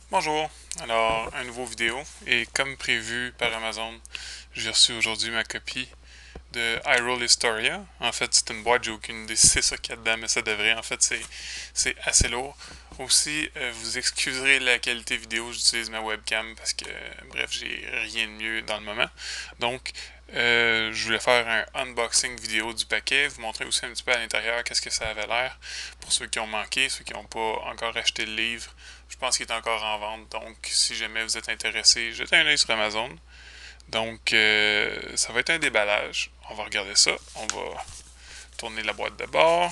Bonjour, alors un nouveau vidéo et comme prévu par Amazon, j'ai reçu aujourd'hui ma copie de Hyrule Historia. En fait, c'est une boîte, j'ai aucune idée si c'est ça qu'il y a dedans, mais ça devrait. En fait, c'est assez lourd. Aussi, vous excuserez la qualité vidéo, j'utilise ma webcam parce que, bref, j'ai rien de mieux dans le moment. Donc, je voulais faire un unboxing vidéo du paquet, vous montrer aussi un petit peu à l'intérieur qu'est-ce que ça avait l'air pour ceux qui ont manqué, ceux qui n'ont pas encore acheté le livre. Je pense qu'il est encore en vente, donc si jamais vous êtes intéressé, jetez un œil sur Amazon. Donc, ça va être un déballage. On va regarder ça. On va tourner la boîte de bord.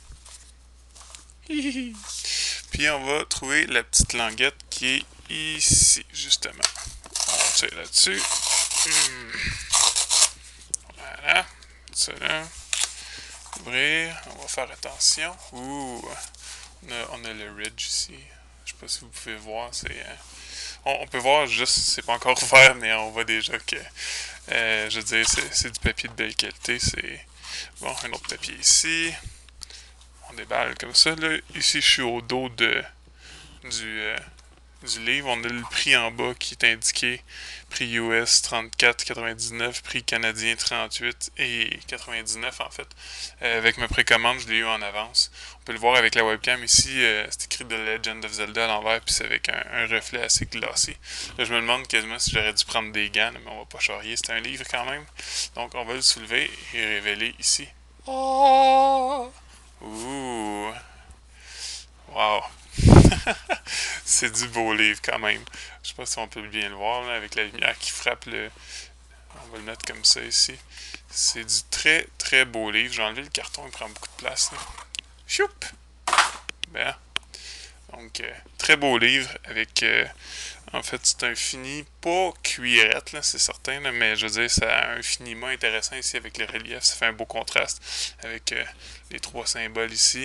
Puis, on va trouver la petite languette qui est ici, justement. On tire là-dessus. Voilà. Ça là. Ouvrir. On va faire attention. Ouh. On a le ridge ici. Je sais pas si vous pouvez voir. On peut voir juste, c'est pas encore ouvert, mais on voit déjà que, je veux dire, c'est du papier de belle qualité. C'est bon, un autre papier ici. On déballe comme ça. Là. Ici, je suis au dos du, euh, du livre. On a le prix en bas qui est indiqué. Prix US 34,99, prix canadien 38 et 99 en fait. Avec ma précommande, je l'ai eu en avance. On peut le voir avec la webcam ici, c'est écrit The Legend of Zelda à l'envers, puis c'est avec un reflet assez glossy. Là, je me demande quasiment si j'aurais dû prendre des gants, mais on va pas charrier, c'est un livre quand même. Donc on va le soulever et révéler ici. Oh! Ouh! Wow! C'est du beau livre quand même. Je sais pas si on peut bien le voir là, avec la lumière qui frappe le. On va le mettre comme ça ici. C'est du très très beau livre. J'ai enlevé le carton, il prend beaucoup de place. Là. Choup! Ben. Donc, très beau livre avec. En fait, c'est un fini pas cuirette, là, c'est certain, là, mais je veux dire, ça a un finiment intéressant ici avec les reliefs. Ça fait un beau contraste avec les trois symboles ici.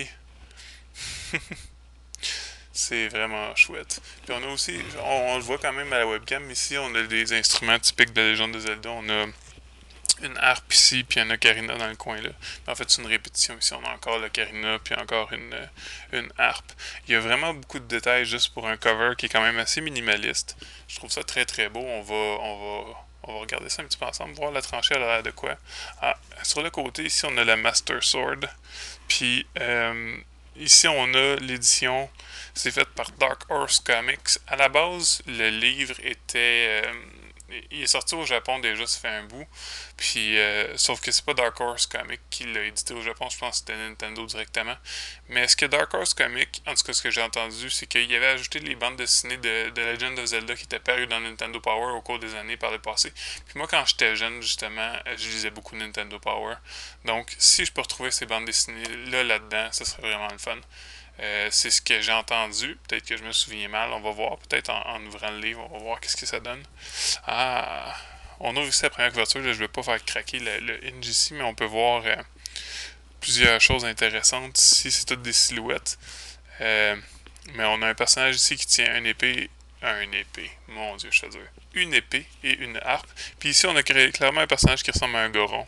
C'est vraiment chouette. Puis on a aussi, on le voit quand même à la webcam, ici on a des instruments typiques de la légende de Zelda. On a une harpe ici, puis un ocarina dans le coin là. En fait, c'est une répétition ici. On a encore l'ocarina, puis encore une harpe. Il y a vraiment beaucoup de détails juste pour un cover qui est quand même assez minimaliste. Je trouve ça très très beau. On va regarder ça un petit peu ensemble, voir la tranchée à l'air de quoi. Ah, sur le côté, ici, on a la Master Sword. Puis, ici, on a l'édition. C'est fait par Dark Horse Comics. À la base, le livre était. Il est sorti au Japon déjà, ça fait un bout. Puis, sauf que c'est pas Dark Horse Comics qui l'a édité au Japon, je pense que c'était Nintendo directement. Mais ce que Dark Horse Comics, en tout cas ce que j'ai entendu, c'est qu'il avait ajouté les bandes dessinées de Legend of Zelda qui étaient parues dans Nintendo Power au cours des années par le passé. Puis moi, quand j'étais jeune, justement, je lisais beaucoup Nintendo Power. Donc, si je peux retrouver ces bandes dessinées-là là-dedans, ça serait vraiment le fun. C'est ce que j'ai entendu. Peut-être que je me souviens mal. On va voir. Peut-être en ouvrant le livre, on va voir qu'est-ce que ça donne. Ah, on ouvre ici la première couverture. Là, je ne vais pas faire craquer le hinge ici, mais on peut voir plusieurs choses intéressantes. Ici, c'est toutes des silhouettes. Euh, mais on a un personnage ici qui tient une épée. Une épée. Mon Dieu, je te dire. Une épée et une harpe. Puis ici, on a clairement un personnage qui ressemble à un goron.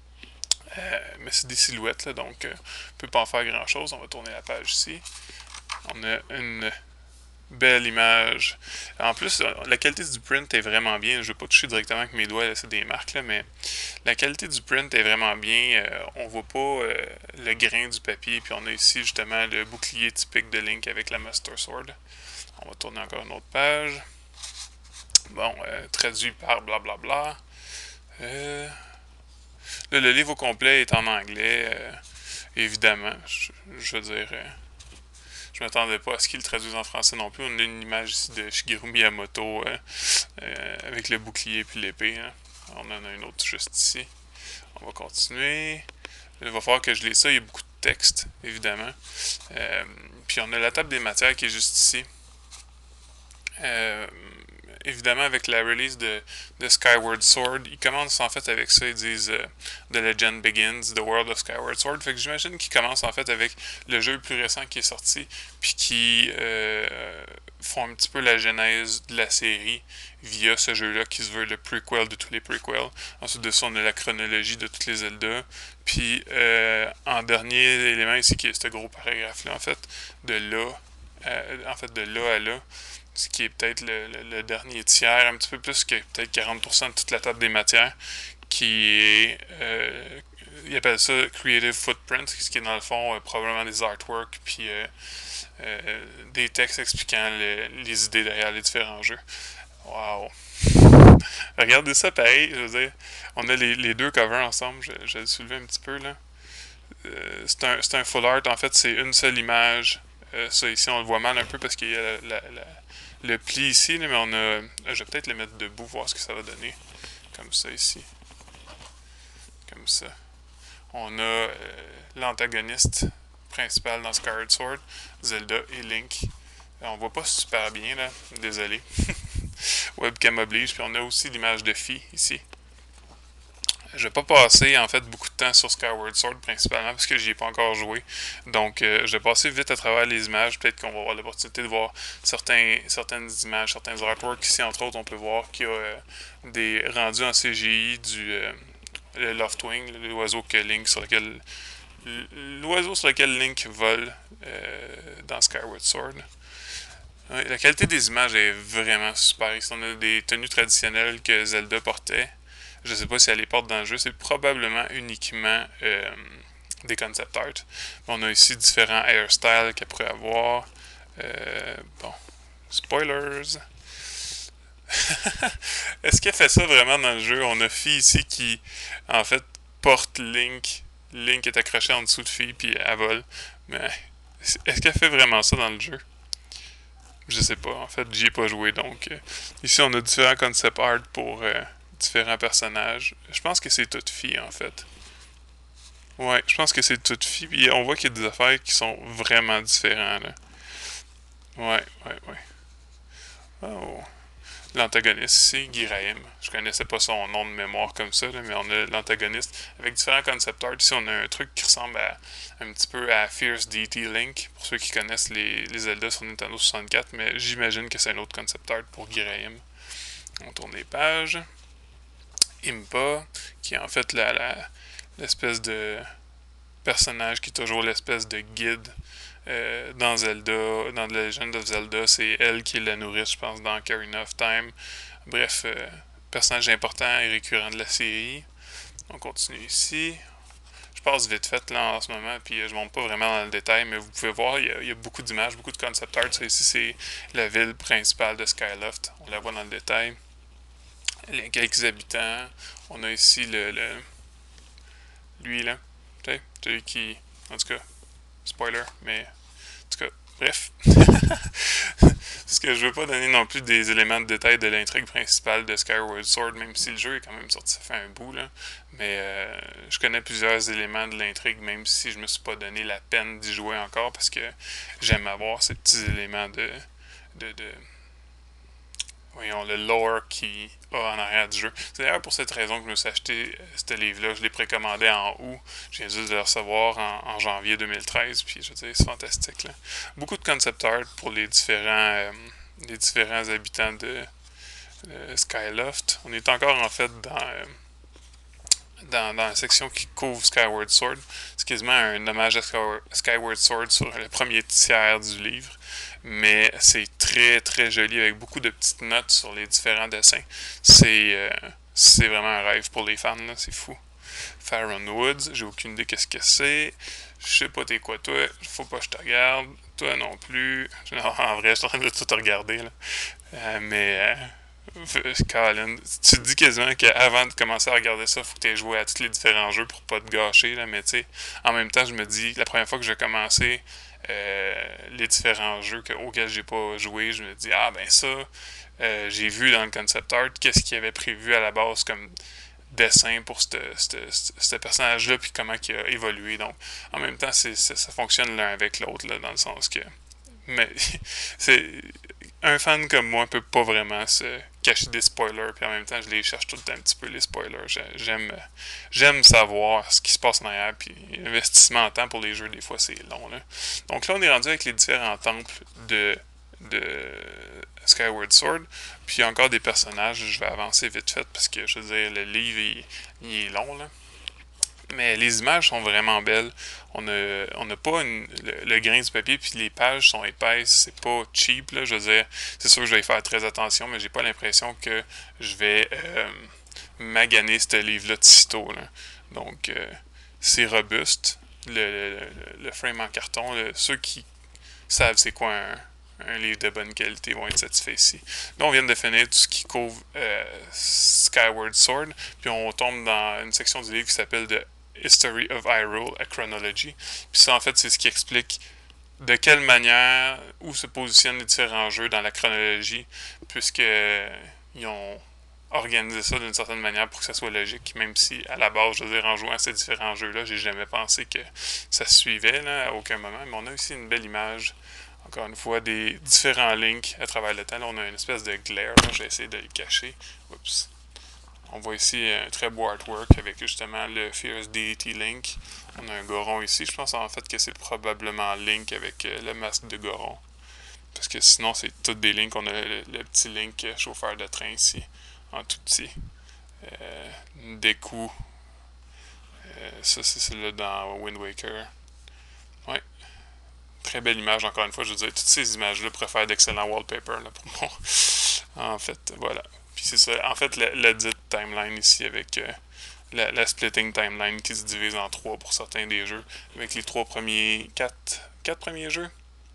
Mais c'est des silhouettes, là, donc on ne peut pas en faire grand-chose. On va tourner la page ici. On a une belle image. En plus, la qualité du print est vraiment bien. Je ne vais pas toucher directement avec mes doigts, c'est des marques, là, mais la qualité du print est vraiment bien. On voit pas le grain du papier. Puis on a ici justement le bouclier typique de Link avec la Master Sword. On va tourner encore une autre page. Bon, traduit par blablabla. Euh, Là, le livre au complet est en anglais, évidemment. Je veux dire, je m'attendais pas à ce qu'il le traduise en français non plus. On a une image ici de Shigeru Miyamoto avec le bouclier puis l'épée. Hein. On en a une autre juste ici. On va continuer. Il va falloir que je lise ça. Il y a beaucoup de texte, évidemment. Puis on a la table des matières qui est juste ici. Euh, Évidemment, avec la release de Skyward Sword, ils commencent en fait avec ça. Ils disent The Legend Begins, The World of Skyward Sword. Fait que j'imagine qu'ils commencent en fait avec le jeu le plus récent qui est sorti, puis qui font un petit peu la genèse de la série via ce jeu-là qui se veut le prequel de tous les prequels. Ensuite de ça, on a la chronologie de toutes les Zelda. Puis en dernier élément ici, qui est ce gros paragraphe-là, en fait, de là à là, ce qui est peut-être le dernier tiers, un petit peu plus que peut-être 40% de toute la table des matières, qui est, ils appellent ça Creative Footprint, ce qui est dans le fond probablement des artworks, puis des textes expliquant les idées derrière les différents jeux. Wow! Regardez ça pareil, je veux dire, on a les deux covers ensemble, je vais le soulever un petit peu là. C'est un full art, en fait, c'est une seule image. Ça ici, on le voit mal un peu parce qu'il y a le pli ici, là, mais on a. Je vais peut-être le mettre debout, voir ce que ça va donner. Comme ça ici. Comme ça. On a l'antagoniste principal dans Skyward Sword, Zelda et Link. On voit pas super bien là, désolé. Webcam oblige, puis on a aussi l'image de Fi ici. Je vais pas passer en fait beaucoup de temps sur Skyward Sword principalement parce que j'y ai pas encore joué. Donc je vais passer vite à travers les images. Peut-être qu'on va avoir l'opportunité de voir certaines images, certains artworks. Ici entre autres on peut voir qu'il y a des rendus en CGI du le Loftwing, l'oiseau que Link sur lequel l'oiseau sur lequel Link vole dans Skyward Sword. Ouais, la qualité des images est vraiment super. Ici on a des tenues traditionnelles que Zelda portait. Je sais pas si elle les porte dans le jeu. C'est probablement uniquement des concept art. On a ici différents hairstyles qu'elle pourrait avoir. Bon, spoilers. Est-ce qu'elle fait ça vraiment dans le jeu? On a Fi ici qui, en fait, porte Link. Link est accroché en dessous de Fi, puis elle vole. Mais est-ce qu'elle fait vraiment ça dans le jeu? Je sais pas. En fait, j'y ai pas joué. Donc, ici, on a différents concept art pour différents personnages. Je pense que c'est toute fille en fait. Ouais, je pense que c'est toute fille. Puis on voit qu'il y a des affaires qui sont vraiment différentes là. Ouais, ouais, ouais. Oh. L'antagoniste ici, Giraim. Je connaissais pas son nom de mémoire comme ça, là, mais on a l'antagoniste avec différents concept art. Ici, on a un truc qui ressemble un petit peu à Fierce DT Link, pour ceux qui connaissent les Zelda sur Nintendo 64, mais j'imagine que c'est un autre concept art pour Giraim. On tourne les pages. Impa, qui est en fait l'espèce de personnage qui est toujours l'espèce de guide dans Zelda, dans The Legend of Zelda. C'est elle qui est la nourrice, je pense, dans Ocarina of Time. Bref, personnage important et récurrent de la série. On continue ici. Je passe vite fait là en ce moment, puis je monte pas vraiment dans le détail, mais vous pouvez voir, il y a beaucoup d'images, beaucoup de concept art. Ça, ici, c'est la ville principale de Skyloft. On la voit dans le détail. Les quelques habitants. On a ici lui là. Tu sais, celui qui. En tout cas, spoiler, mais. En tout cas, bref. Parce que je veux pas donner non plus des éléments de détail de l'intrigue principale de Skyward Sword, même si le jeu est quand même sorti ça fait un bout là. Mais je connais plusieurs éléments de l'intrigue, même si je me suis pas donné la peine d'y jouer encore parce que j'aime avoir ces petits éléments de voyons, le lore qui a en arrière du jeu. C'est d'ailleurs pour cette raison que je me suis acheté ce livre-là. Je l'ai précommandé en août. Je viens juste de le recevoir en janvier 2013. Puis je veux dire, c'est fantastique. Là. Beaucoup de concept art pour les différents habitants de Skyloft. On est encore en fait dans la section qui couvre Skyward Sword. C'est quasiment un hommage à Skyward Sword sur le premier tiers du livre. Mais c'est très très joli avec beaucoup de petites notes sur les différents dessins. C'est vraiment un rêve pour les fans, là, c'est fou. Farron Woods, j'ai aucune idée qu'est-ce que c'est. Je sais pas t'es quoi toi, faut pas que je te regarde. Toi non plus. Non, en vrai, je suis en train de tout regarder là. Colin, tu te dis quasiment qu'avant de commencer à regarder ça, faut que tu aies joué à tous les différents jeux pour pas te gâcher, là, mais tu sais, en même temps, je me dis, la première fois que je vais commencer les différents jeux auxquels j'ai pas joué, je me dis, ah ben ça, j'ai vu dans le concept art qu'est-ce qu'il y avait prévu à la base comme dessin pour ce personnage-là, puis comment il a évolué. Donc, en même temps, ça fonctionne l'un avec l'autre, là, dans le sens que. Mais, c'est. Un fan comme moi peut pas vraiment se cacher des spoilers, puis en même temps, je les cherche tout le temps un petit peu, les spoilers. J'aime savoir ce qui se passe en arrière, puis l'investissement en temps pour les jeux, des fois, c'est long. Là. Donc là, on est rendu avec les différents temples de Skyward Sword. Puis il y a encore des personnages, je vais avancer vite fait parce que je veux dire, le livre il est long là. Mais les images sont vraiment belles. On n'a pas le grain du papier, puis les pages sont épaisses. C'est pas cheap, là. Je veux dire, c'est sûr que je vais y faire très attention, mais j'ai pas l'impression que je vais maganer ce livre-là de sitôt, là. Donc, c'est robuste. Le frame en carton, ceux qui savent c'est quoi un livre de bonne qualité vont être satisfaits ici. Là, on vient de finir tout ce qui couvre Skyward Sword, puis on tombe dans une section du livre qui s'appelle The History of Hyrule, a Chronology. Puis ça, en fait, c'est ce qui explique de quelle manière, où se positionnent les différents jeux dans la chronologie, puisque ils ont organisé ça d'une certaine manière pour que ça soit logique, même si à la base, je veux dire, en jouant à ces différents jeux-là, j'ai jamais pensé que ça se suivait là, à aucun moment. Mais on a aussi une belle image, encore une fois, des différents links à travers le temps. Là, on a une espèce de glare, là, je vais essayer de le cacher. Oups. On voit ici un très beau artwork avec justement le Fierce Deity Link. On a un Goron ici. Je pense en fait que c'est probablement Link avec le masque de Goron. Parce que sinon, c'est toutes des Links. On a le petit Link chauffeur de train ici, en tout petit. Deku. Ça, c'est celui-là dans Wind Waker. Ouais. Très belle image, encore une fois. Je veux dire, toutes ces images-là pourraient faire d'excellents wallpapers là, pour moi. En fait, voilà. Puis c'est ça. En fait, la dite timeline ici avec la splitting timeline qui se divise en trois pour certains des jeux. Avec les trois premiers. Quatre premiers jeux.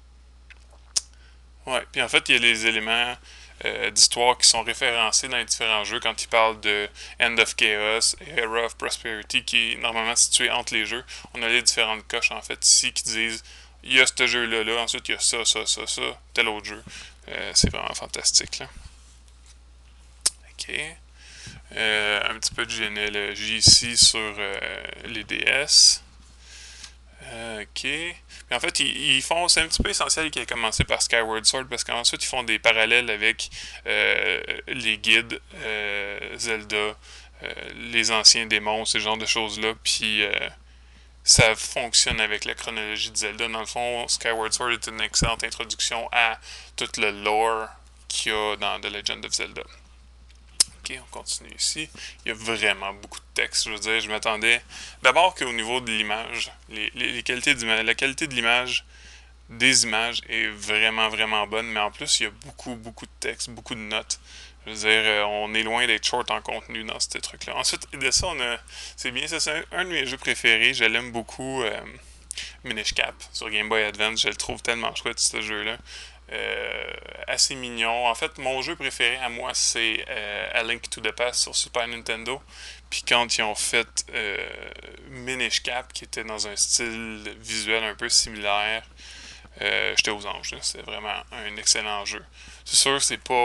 Ouais. Puis en fait, il y a les éléments d'histoire qui sont référencés dans les différents jeux quand ils parlent de End of Chaos et Era of Prosperity qui est normalement situé entre les jeux. On a les différentes coches en fait ici qui disent il y a ce jeu-là, là, ensuite il y a ça, tel autre jeu. C'est vraiment fantastique là. Ok. Un petit peu de généalogie ici sur les DS. Ok. Mais en fait, ils font. C'est un petit peu essentiel qu'ils aient commencé par Skyward Sword parce qu'ensuite, ils font des parallèles avec les guides Zelda, les anciens démons, ce genre de choses-là. Puis ça fonctionne avec la chronologie de Zelda. Dans le fond, Skyward Sword est une excellente introduction à tout le lore qu'il y a dans The Legend of Zelda. Ok, on continue ici. Il y a vraiment beaucoup de texte. Je veux dire, je m'attendais d'abord qu'au niveau de l'image, les qualités d'image, la qualité de l'image des images est vraiment, vraiment bonne, mais en plus, il y a beaucoup, beaucoup de texte, beaucoup de notes. Je veux dire, on est loin d'être short en contenu dans ce truc-là. Ensuite, de ça, on a. C'est bien, ça, c'est un de mes jeux préférés. Je l'aime beaucoup. Minish Cap sur Game Boy Advance. Je le trouve tellement chouette, ce jeu-là. Assez mignon. En fait, mon jeu préféré à moi, c'est A Link to the Past sur Super Nintendo. Puis quand ils ont fait Minish Cap, qui était dans un style visuel un peu similaire, j'étais aux anges. C'est vraiment un excellent jeu. C'est sûr,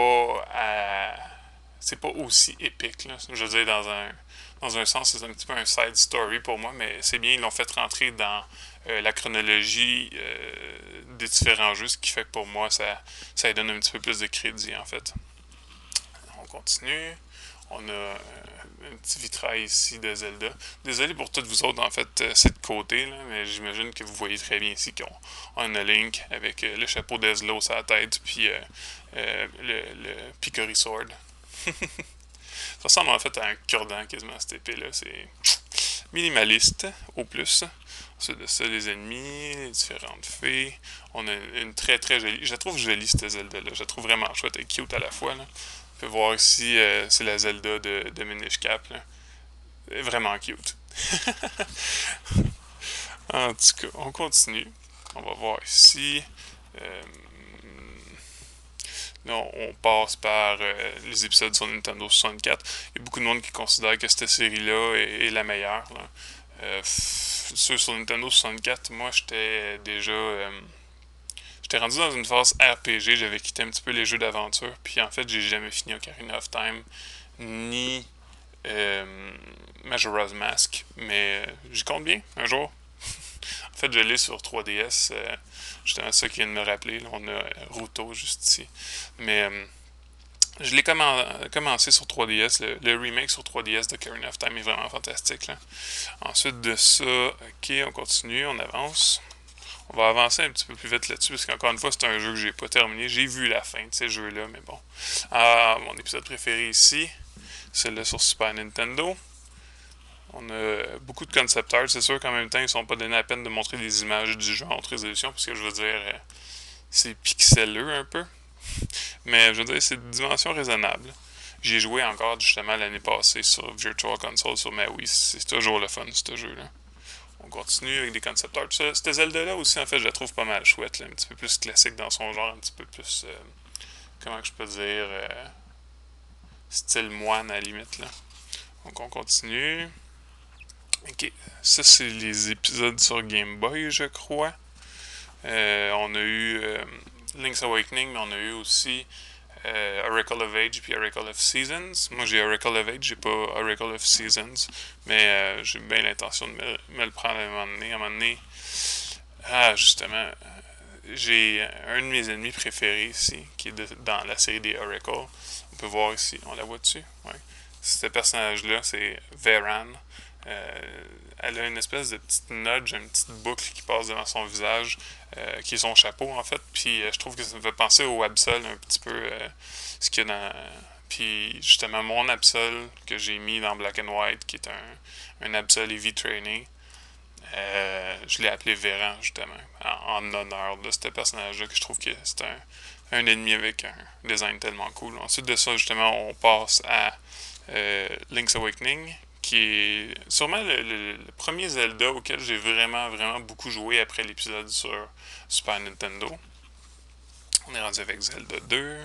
c'est pas aussi épique. Là. Je veux dire, dans un sens, c'est un petit peu un side story pour moi, mais c'est bien, ils l'ont fait rentrer dans la chronologie des différents jeux, ce qui fait que pour moi, ça donne un petit peu plus de crédit, en fait. On continue. On a un petit vitrail ici de Zelda. Désolé pour toutes vous autres, en fait, c'est de côté, là, mais j'imagine que vous voyez très bien ici qu'on a Link avec le chapeau d'Ezlo sur la tête, puis le Picori Sword. Ça ressemble en fait à un cure-dent quasiment cette épée-là. C'est minimaliste au plus. Ensuite de ça, les ennemis, les différentes fées. On a une très très jolie. Je la trouve jolie cette Zelda-là. Je la trouve vraiment chouette et cute à la fois. Là. On peut voir ici, c'est la Zelda de Minish Cap. Là. Vraiment cute. En tout cas, on continue. On va voir ici. Là, on passe par les épisodes sur Nintendo 64. Il y a beaucoup de monde qui considère que cette série-là est la meilleure. Là. Ceux sur Nintendo 64, moi, j'étais déjà... j'étais rendu dans une phase RPG. J'avais quitté un petit peu les jeux d'aventure. Puis en fait, j'ai jamais fini Ocarina of Time. Ni Majora's Mask. Mais j'y compte bien, un jour. En fait, je l'ai sur 3DS. Justement, ça qui vient de me rappeler. Là, on a Ruto juste ici. Mais je l'ai commencé sur 3DS. Le remake sur 3DS de Ocarina of Time est vraiment fantastique. Là. Ensuite de ça, ok, on continue, on avance. On va avancer un petit peu plus vite là-dessus, parce qu'encore une fois, c'est un jeu que j'ai pas terminé. J'ai vu la fin de ces jeux-là, mais bon. Mon épisode préféré ici, celui-là sur Super Nintendo. On a beaucoup de concept art. C'est sûr qu'en même temps, ils sont pas donnés la peine de montrer des images du jeu en haute résolution, parce que je veux dire, c'est pixeleux un peu. Mais je veux dire, c'est de dimension raisonnable. J'ai joué encore justement l'année passée sur Virtual Console sur ma Wii. C'est toujours le fun, ce jeu-là. On continue avec des concept art. Cette Zelda-là aussi, en fait, je la trouve pas mal chouette. Là, un petit peu plus classique dans son genre, un petit peu plus. Comment que je peux dire style moine à la limite. Là. Donc on continue. Ok, ça c'est les épisodes sur Game Boy, je crois. On a eu Link's Awakening, mais on a eu aussi Oracle of Age puis Oracle of Seasons. Moi j'ai Oracle of Age, j'ai pas Oracle of Seasons, mais j'ai bien l'intention de me le prendre à un moment donné. À un moment donné, justement, j'ai un de mes ennemis préférés ici, qui est dans la série des Oracle. On peut voir ici, on la voit dessus? Ouais. Ce personnage-là, c'est Veran. Elle a une espèce de petite nudge, une petite boucle qui passe devant son visage, qui est son chapeau en fait. Puis je trouve que ça me fait penser au Absol un petit peu, ce qu'il y a dans. Puis justement, mon Absol que j'ai mis dans Black and White, qui est un Absol Heavy Training, je l'ai appelé Véran justement, en honneur de ce personnage-là, que je trouve que c'est un ennemi avec un design tellement cool. Ensuite de ça, justement, on passe à Link's Awakening, qui est sûrement le premier Zelda auquel j'ai vraiment, vraiment beaucoup joué après l'épisode sur Super Nintendo. On est rendu avec Zelda 2.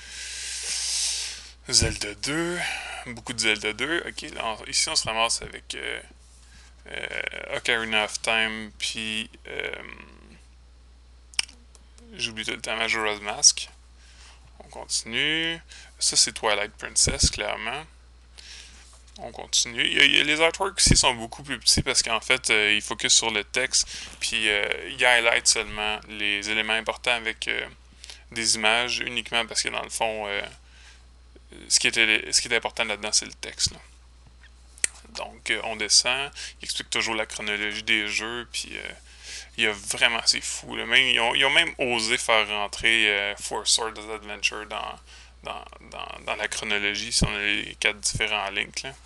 Zelda 2. Beaucoup de Zelda 2. Ok, là, ici on se ramasse avec Ocarina of Time, puis j'oublie tout le temps Majora's Mask. On continue. Ça, c'est Twilight Princess, clairement. On continue. Les artworks ici sont beaucoup plus petits parce qu'en fait, ils focusent sur le texte, puis ils highlight seulement les éléments importants avec des images uniquement parce que dans le fond, ce qui est important là-dedans, c'est le texte. Là. Donc, on descend. Il explique toujours la chronologie des jeux, puis il y a vraiment, c'est fou. Là. Même, ils ont même osé faire rentrer Four Swords Adventure dans la chronologie, si on a les 4 différents links. Là.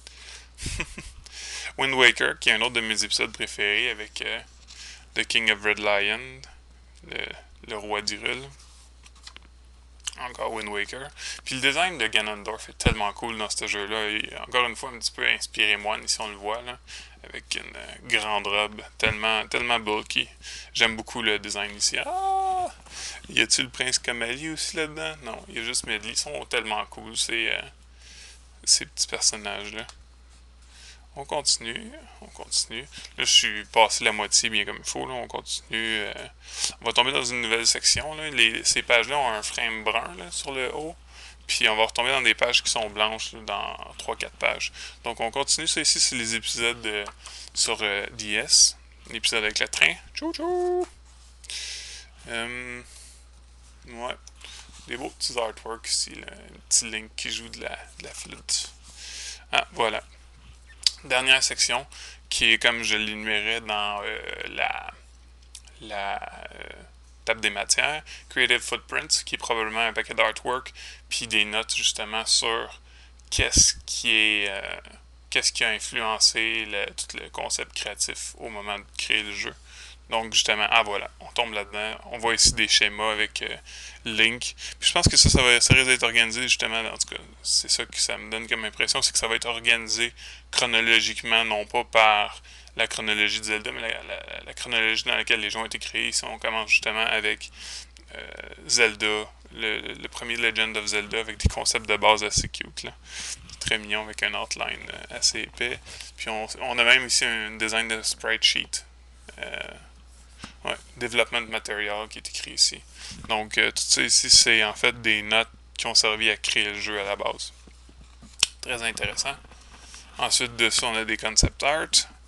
Wind Waker, qui est un autre de mes épisodes préférés avec The King of Red Lion, le roi d'Hyrule. Encore Wind Waker. Puis le design de Ganondorf est tellement cool dans ce jeu-là. Encore une fois, un petit peu inspiré moine, si on le voit, là, avec une grande robe tellement, tellement bulky. J'aime beaucoup le design ici. Ah! Y a-tu le prince Kamali aussi là-dedans? Non, il y a juste Medli. Ils sont tellement cool, ces petits personnages-là. On continue, on continue. Là, je suis passé la moitié bien comme il faut. Là. On continue. On va tomber dans une nouvelle section. Là. Ces pages-là ont un frame brun là, sur le haut. Puis on va retomber dans des pages qui sont blanches là, dans 3-4 pages. Donc on continue. Ça ici, c'est les épisodes sur DS. L'épisode avec le train. Tchou tchou! Ouais. Des beaux petits artworks ici. Là. Un petit Link qui joue de la flûte. Ah, voilà. Dernière section, qui est comme je l'énumérais dans la table des matières, Creative Footprints, qui est probablement un paquet d'artwork, puis des notes justement sur qu'est-ce qui a influencé tout le concept créatif au moment de créer le jeu. Donc justement, voilà, on tombe là-dedans. On voit ici des schémas avec Link. Puis je pense que ça risque d'être organisé justement, en tout cas, c'est ça que ça me donne comme impression, c'est que ça va être organisé chronologiquement, non pas par la chronologie de Zelda, mais la chronologie dans laquelle les jeux ont été créés. Ici, on commence justement avec Zelda, le premier Legend of Zelda, avec des concepts de base assez cute, là. Très mignon, avec un outline assez épais. Puis on a même ici un design de sprite sheet. Ouais, Development Material qui est écrit ici. Donc, tout ça ici, c'est en fait des notes qui ont servi à créer le jeu à la base. Très intéressant. Ensuite de ça, on a des concept art.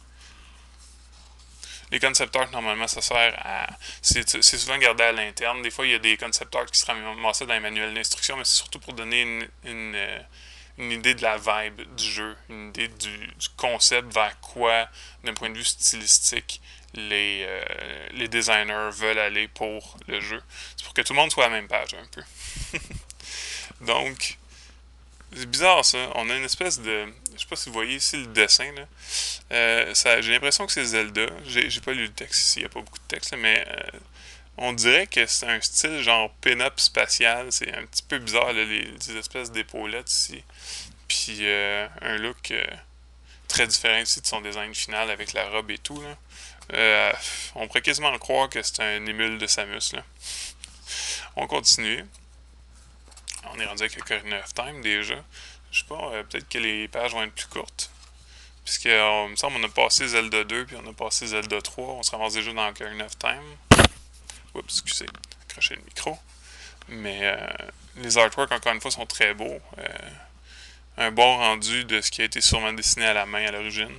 Les concept art, normalement, ça sert à. C'est souvent gardé à l'interne. Des fois, il y a des concept art qui se ramassent dans les manuels d'instruction, mais c'est surtout pour donner une idée de la vibe du jeu, une idée du concept vers quoi, d'un point de vue stylistique, les designers veulent aller pour le jeu. C'est pour que tout le monde soit à la même page un peu. Donc, C'est bizarre ça. On a une espèce de. Je sais pas si vous voyez ici le dessin là. J'ai l'impression que c'est Zelda. J'ai pas lu le texte ici, il n'y a pas beaucoup de texte, là, mais on dirait que c'est un style genre pin-up spatial. C'est un petit peu bizarre, là, les espèces d'épaulettes ici. Puis un look très différent ici de son design final avec la robe et tout. Là. Euh, on pourrait quasiment croire que c'est un émule de Samus. Là. On continue. On est rendu avec Ocarina of Time déjà. Je sais pas, peut-être que les pages vont être plus courtes. Puisque, il me semble, on a passé Zelda 2 puis on a passé Zelda 3. On se ramasse déjà dans Ocarina of Time. Oups, excusez, accrocher le micro. Mais les artworks, encore une fois, sont très beaux. Un bon rendu de ce qui a été sûrement dessiné à la main à l'origine.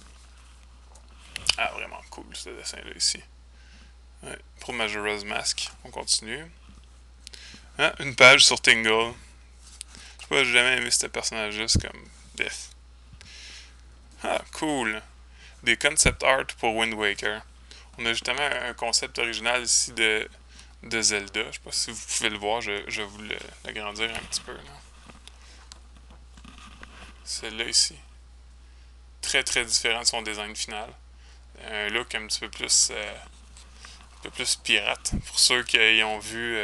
Ah, vraiment cool ce dessin-là ici. Ouais, pour Majora's Mask, on continue. Ah, une page sur Tingle. Je sais pas, j'ai jamais aimé ce personnage-là, c'est comme Death. Ah, cool. Des concept art pour Wind Waker. On a justement un concept original ici de Zelda. Je sais pas si vous pouvez le voir, je vais vous l'agrandir un petit peu. Celle-là ici. Très très différent de son design final. Un look un peu plus pirate. Pour ceux qui ont vu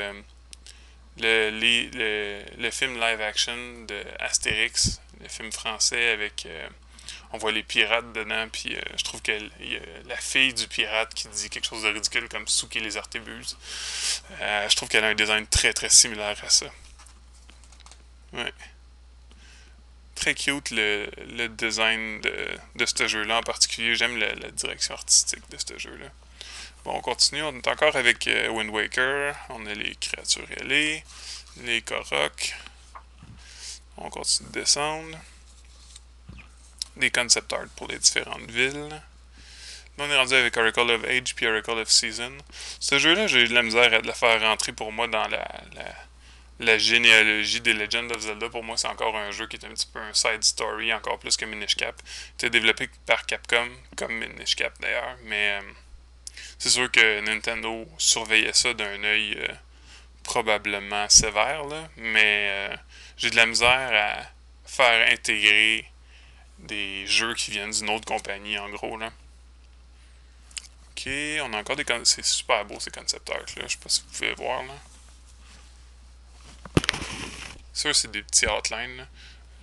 le film live action de Astérix, le film français avec on voit les pirates dedans, puis je trouve que y a la fille du pirate qui dit quelque chose de ridicule comme Souki les Artébuses. Je trouve qu'elle a un design très très similaire à ça. Ouais. Très cute le design de ce jeu-là en particulier. J'aime la direction artistique de ce jeu-là. Bon, on continue. On est encore avec Wind Waker. On a les créatures ailées, les Koroks. On continue de descendre. Des concept art pour les différentes villes. Là, on est rendu avec Oracle of Age puis Oracle of Season. Ce jeu-là, j'ai eu de la misère à le faire rentrer pour moi dans la généalogie des Legend of Zelda. Pour moi, c'est encore un jeu qui est un petit peu un side story, encore plus que Minish Cap. Il était développé par Capcom, comme Minish Cap d'ailleurs, mais c'est sûr que Nintendo surveillait ça d'un œil probablement sévère, là, mais j'ai de la misère à faire intégrer des jeux qui viennent d'une autre compagnie, en gros, là. Ok, on a encore des... C'est super beau, ces concept art, là. Je sais pas si vous pouvez voir, là. Ça, c'est des petits outlines, là.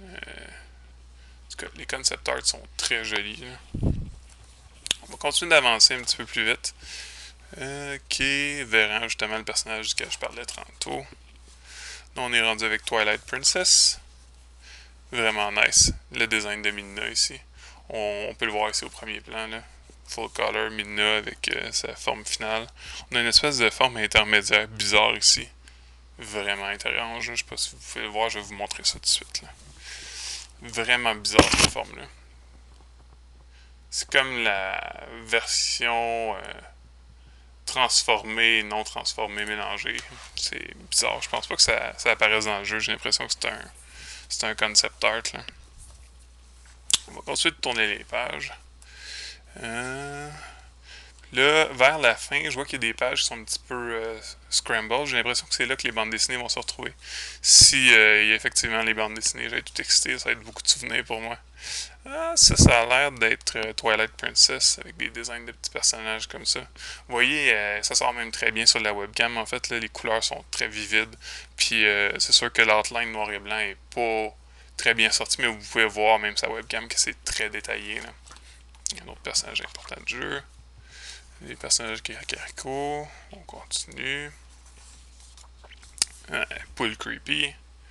En tout cas, les concept art sont très jolis, là. On va continuer d'avancer un petit peu plus vite. Ok, Véran, justement, le personnage duquel je parlais tantôt. Là, on est rendu avec Twilight Princess. Vraiment nice. Le design de Midna ici. On peut le voir ici au premier plan, là. Full color Midna avec sa forme finale. On a une espèce de forme intermédiaire bizarre ici. Vraiment étrange. Je sais pas si vous pouvez le voir, je vais vous montrer ça tout de suite. Là. Vraiment bizarre cette forme-là. C'est comme la version transformée et non transformée mélangée. C'est bizarre. Je pense pas que ça apparaisse dans le jeu. J'ai l'impression que c'est un concept art. Là. On va continuer de tourner les pages. Là, vers la fin, je vois qu'il y a des pages qui sont un petit peu scrambled. J'ai l'impression que c'est là que les bandes dessinées vont se retrouver. Si il y a effectivement les bandes dessinées, j'ai tout excité, ça va être beaucoup de souvenirs pour moi. Ah, ça a l'air d'être Twilight Princess avec des designs de petits personnages comme ça. Vous voyez, ça sort même très bien sur la webcam. En fait, là, les couleurs sont très vivides. Puis c'est sûr que l'outline noir et blanc est pas très bien sorti, mais vous pouvez voir même sa webcam que c'est très détaillé. Là. Il y a un autre personnage important du jeu. Les personnages qui Kakariko. On continue. Pool creepy.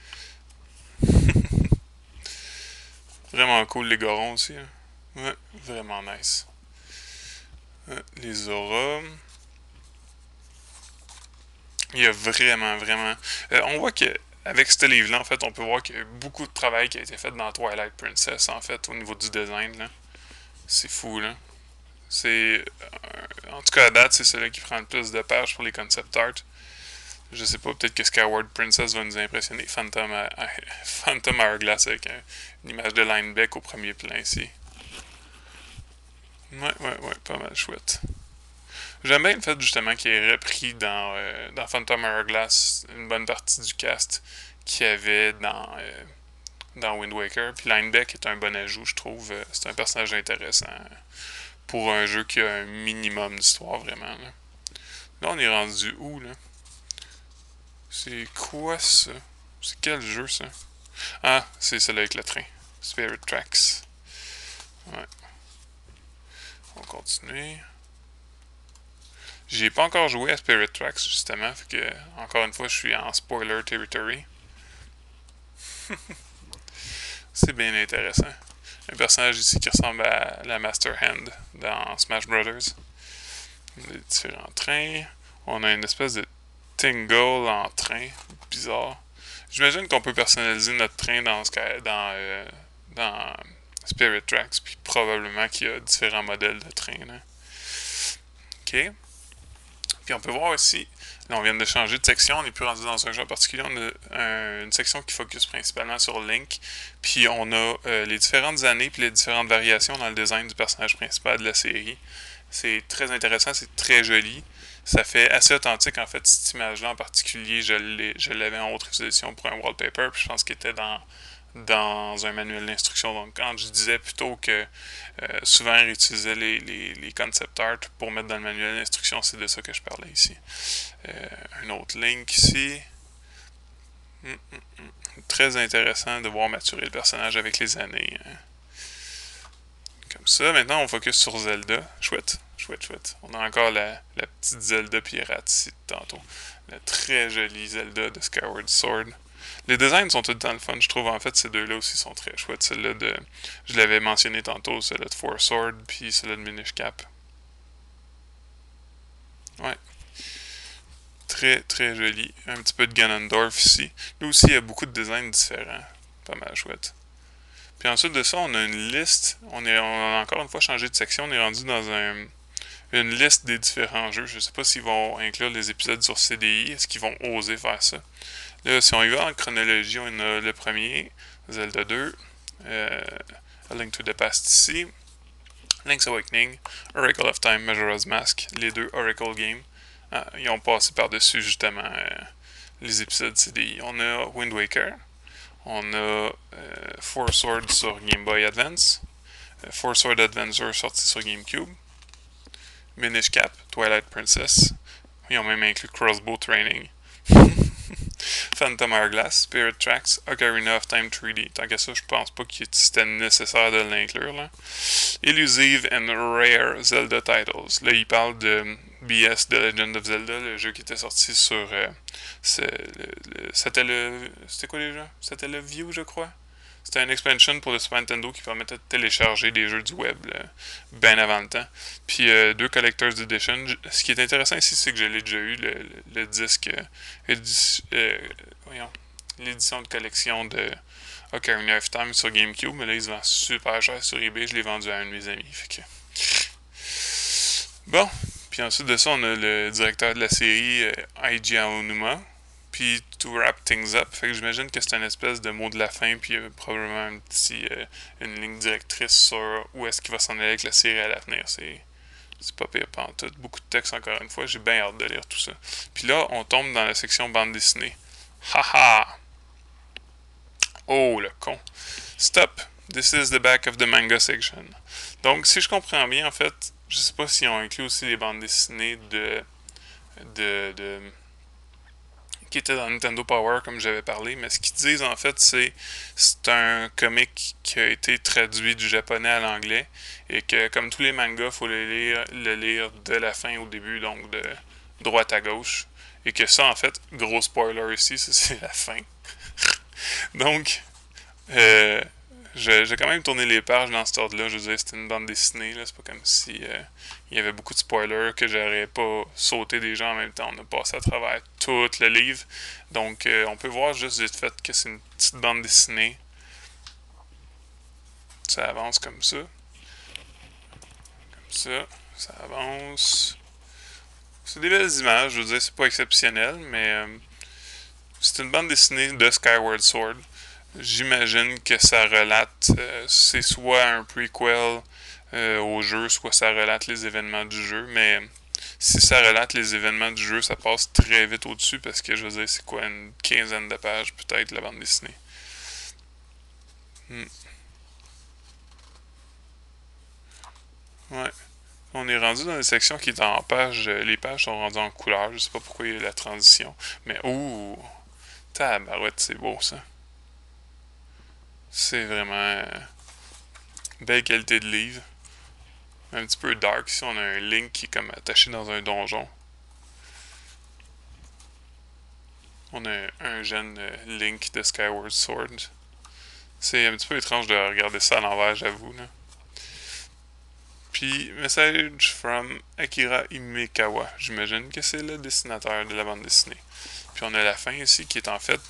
Vraiment cool les gorons aussi. Hein. Ouais, vraiment nice. Les auras. Il y a vraiment. On voit que avec ce livre-là, en fait, on peut voir qu'il y a eu beaucoup de travail qui a été fait dans Twilight Princess, en fait, au niveau du design. Là. C'est fou, là. C'est. En tout cas, à date, c'est celui qui prend le plus de pages pour les concept art. Je sais pas, peut-être que Skyward Princess va nous impressionner. Phantom Hourglass avec une image de Linebeck au premier plan ici. Ouais, pas mal chouette. J'aime bien le fait justement qu'il ait repris dans Phantom Hourglass une bonne partie du cast qu'il y avait dans Wind Waker. Puis Linebeck est un bon ajout, je trouve. C'est un personnage intéressant pour un jeu qui a un minimum d'histoire, vraiment. Là, on est rendu où, là? C'est quoi, ça? C'est quel jeu, ça? Ah, c'est celui avec le train. Spirit Tracks. Ouais. On va continuer. J'ai pas encore joué à Spirit Tracks, justement. Fait que, encore une fois, je suis en spoiler territory. C'est bien intéressant. Un personnage ici qui ressemble à la Master Hand dans Smash Brothers. Des différents trains. On a une espèce de tingle en train. Bizarre. J'imagine qu'on peut personnaliser notre train dans Spirit Tracks. Puis probablement qu'il y a différents modèles de train. Là. OK. Puis on peut voir aussi, là on vient de changer de section, on n'est plus rendu dans un jeu en particulier, on a une section qui focus principalement sur Link, puis on a les différentes années puis les différentes variations dans le design du personnage principal de la série. C'est très intéressant, c'est très joli. Ça fait assez authentique en fait cette image-là en particulier, je l'avais en haute résolution pour un wallpaper, puis je pense qu'il était dans un manuel d'instruction. Donc, quand je disais plutôt que souvent ils utilisaient les concept art pour mettre dans le manuel d'instruction, c'est de ça que je parlais ici. Un autre link ici. Très intéressant de voir maturer le personnage avec les années. Hein. Comme ça, maintenant on focus sur Zelda. Chouette, chouette, chouette. On a encore la petite Zelda pirate ici de tantôt. La très jolie Zelda de Skyward Sword. Les designs sont tout le temps le fun, je trouve. En fait, ces deux-là aussi sont très chouettes. Celle-là de. Je l'avais mentionné tantôt, celle-là de Four Sword, puis celle-là de Minish Cap. Ouais. Très, très joli. Un petit peu de Ganondorf ici. Là aussi, il y a beaucoup de designs différents. Pas mal chouette. Puis ensuite de ça, on a une liste. On a encore une fois changé de section. On est rendu dans une liste des différents jeux. Je sais pas s'ils vont inclure les épisodes sur CDI. Est-ce qu'ils vont oser faire ça? Là, si on y va en chronologie, on a le premier, Zelda 2, A Link to the Past ici, Link's Awakening, Oracle of Time, Majora's Mask, les deux Oracle Games. Ah, ils ont passé par-dessus justement les épisodes CDI. On a Wind Waker, on a Four Swords sur Game Boy Advance, Four Sword Adventure sorti sur GameCube, Minish Cap, Twilight Princess. Ils ont même inclus Crossbow Training. Phantom Hourglass, Spirit Tracks, Ocarina of Time 3D. Tant qu'à ça, je pense pas que c'était nécessaire de l'inclure. Là. Elusive and Rare Zelda Titles. Là, il parle de BS, The Legend of Zelda, le jeu qui était sorti sur... c'était le... C'était quoi déjà? C'était le View, je crois. C'était une expansion pour le Super Nintendo qui permettait de télécharger des jeux du web bien avant le temps. Puis deux Collector's Edition. Ce qui est intéressant ici, c'est que je l'ai déjà eu, le disque, l'édition de collection de Ocarina of Time sur GameCube. Mais là, il se vend super cher sur eBay. Je l'ai vendu à un de mes amis. Fait que... Bon. Puis ensuite de ça, on a le directeur de la série, Eiji Aonuma. Puis to wrap things up. Fait que j'imagine que c'est une espèce de mot de la fin, puis probablement une ligne directrice sur où est-ce qu'il va s'en aller avec la série à l'avenir. C'est pas pire pantoute. Beaucoup de texte encore une fois. J'ai bien hâte de lire tout ça. Puis là, on tombe dans la section bande dessinée. Haha! Oh, le con. Stop! This is the back of the manga section. Donc, si je comprends bien, en fait, je sais pas s'ils ont inclus aussi les bandes dessinées qui était dans Nintendo Power, comme j'avais parlé, mais ce qu'ils disent en fait, c'est un comic qui a été traduit du japonais à l'anglais et que comme tous les mangas, il faut le lire de la fin au début, donc de droite à gauche. Et que ça, en fait, gros spoiler ici, c'est la fin. Donc, j'ai quand même tourné les pages dans cet ordre-là. Je veux dire, c'était une bande dessinée. Là. C'est pas comme si il y avait beaucoup de spoilers que j'aurais pas sauté des gens en même temps. On a passé à travers tout le livre. Donc, on peut voir juste du fait que c'est une petite bande dessinée. Ça avance comme ça. Comme ça. Ça avance. C'est des belles images. Je veux dire, c'est pas exceptionnel, mais c'est une bande dessinée de Skyward Sword. J'imagine que ça relate, c'est soit un prequel au jeu, soit ça relate les événements du jeu, mais si ça relate les événements du jeu, ça passe très vite au-dessus parce que je veux dire, c'est quoi, une quinzaine de pages peut-être la bande dessinée. Hmm. Ouais. On est rendu dans une section qui est en page. Les pages sont rendues en couleur. Je sais pas pourquoi il y a la transition. Mais ouh, tabarouette, c'est beau ça. C'est vraiment belle qualité de livre. Un petit peu dark. Ici, on a un Link qui est comme attaché dans un donjon. On a un jeune Link de Skyward Sword. C'est un petit peu étrange de regarder ça à l'envers, j'avoue. Là. Puis, Message from Akira Imekawa. J'imagine que c'est le dessinateur de la bande dessinée. Puis on a la fin ici qui est en fait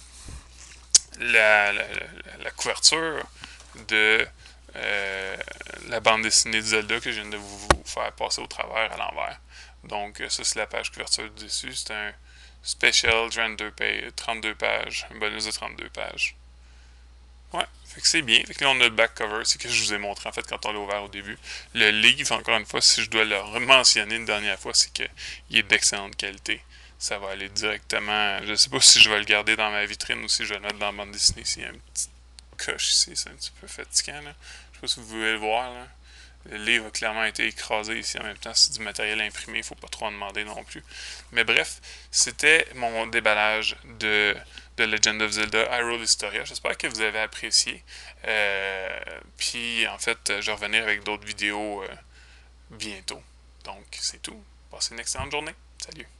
la couverture de euh, la bande dessinée de Zelda que je viens de vous faire passer au travers à l'envers. Donc ça c'est la page couverture du dessus. C'est un special 32 pages, un bonus de 32 pages. Ouais, fait que c'est bien. Fait que là, on a le back cover, c'est que je vous ai montré en fait quand on l'a ouvert au début. Le livre, encore une fois, si je dois le mentionner une dernière fois, c'est qu'il est d'excellente qualité. Ça va aller directement. Je sais pas si je vais le garder dans ma vitrine ou si je vais le mettre dans la bande dessinée. S'il y a une petite coche ici, c'est un petit peu fatigant. Là. Je sais pas si vous pouvez le voir. Là. Le livre a clairement été écrasé ici en même temps. C'est du matériel imprimé, il faut pas trop en demander non plus. Mais bref, c'était mon déballage de Legend of Zelda Hyrule Historia. J'espère que vous avez apprécié. Puis en fait, je vais revenir avec d'autres vidéos bientôt. Donc c'est tout. Passez une excellente journée. Salut.